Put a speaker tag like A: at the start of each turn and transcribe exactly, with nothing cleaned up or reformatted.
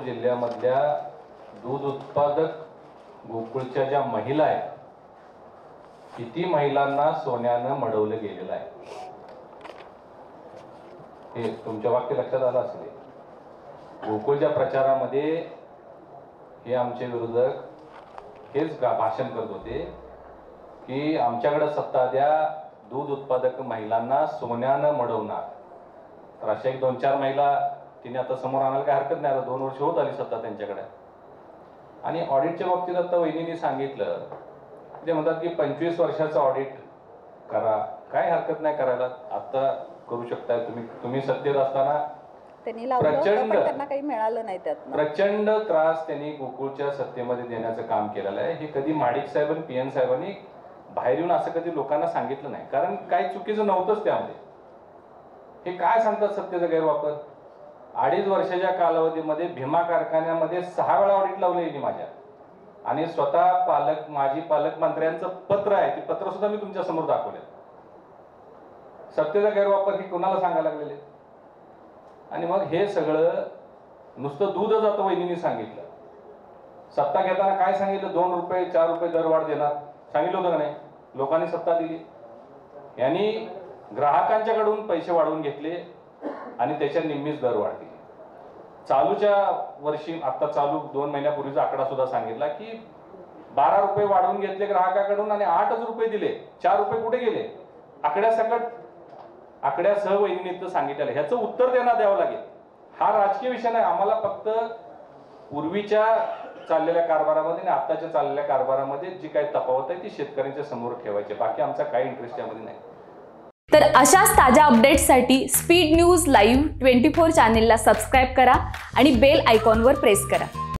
A: जिल्ह्यामधल्या दूध उत्पादक गोकुळच्या ज्या महिला आहेत किती महिलांना सोन्यानं मडवलं गेलेलं आहे हे तुमच्या वाक्य लक्षात आलं असेल। गोकुळच्या प्रचारामध्ये हे आमचे विरोधक हेच भाषण करत होते की आमच्याकडे सत्ता द्या, दूध उत्पादक महिलांना सोन्यानं मडवणार। तर अशा एक दोन चार महिला तिने आता समोर आणायला काही हरकत नाही, आता दोन वर्ष होत आली सत्ता त्यांच्याकडे। आणि ऑडिटच्या बाबतीत आता वहिनींनी सांगितलं ते म्हणतात की पंचवीस वर्षाचं ऑडिट करा, काय हरकत नाही करायला, आता करू शकताय तुम्ही तुम्ही सत्तेत असताना।
B: त्यांनी लावलं होतं पण त्यांना काही मिळालं नाही त्यात।
A: प्रचंड त्रास त्यांनी गोकुळच्या सत्तेमध्ये देण्याचं काम केलेलं आहे। हे कधी माडिक साहेब आणि पी एन साहेबांनी बाहेर येऊन असं कधी लोकांना सांगितलं नाही, कारण काही चुकीचं नव्हतंच त्यामध्ये। हे काय सांगतात सत्तेचा गैरवापर। अडीच वर्षाच्या कालावधीमध्ये भीमा कारखान्यामध्ये सहा वेळा ऑडिट लावले माझ्या, आणि स्वतः पालक माजी पालकमंत्र्यांचं पत्र आहे, ते पत्र सुद्धा मी तुमच्या समोर दाखवले। सत्तेचा गैरवापर ही कोणाला सांगायला लागलेले। आणि मग हे सगळं नुसतं दूध जातं वहिनींनी सांगितलं। सत्ता घेताना काय सांगितलं, दोन रुपये चार रुपये दरवाढ देणार सांगितलं होतं का नाही। लोकांनी सत्ता दिली, यांनी ग्राहकांच्याकडून पैसे वाढवून घेतले आणि त्याच्या निम्मीच दरवाढ दिली। चालूच्या वर्षी आता चालू दोन महिन्यापूर्वीचा आकडा सुद्धा सांगितला की बारा रुपये वाढवून घेतले ग्राहकाकडून आणि आठच रुपये दिले, चार रुपये कुठे गेले। आकड्यासकट आकड्यासह वहिनींनी सांगितलेलं, ह्याचं उत्तर देण्यात द्यावं लागेल। हा राजकीय विषय नाही, आम्हाला फक्त पूर्वीच्या चाललेल्या कारभारामध्ये आणि आताच्या चाललेल्या कारभारामध्ये जी काही तफावत आहे ती शेतकऱ्यांच्या समोर ठेवायची, बाकी आमचा काही इंटरेस्ट यामध्ये नाही।
C: तर अशाच ताज्या अपडेट्ससाठी speed news live twenty four चॅनेलला सबस्क्राईब करा आणि बेल आयकॉनवर प्रेस करा।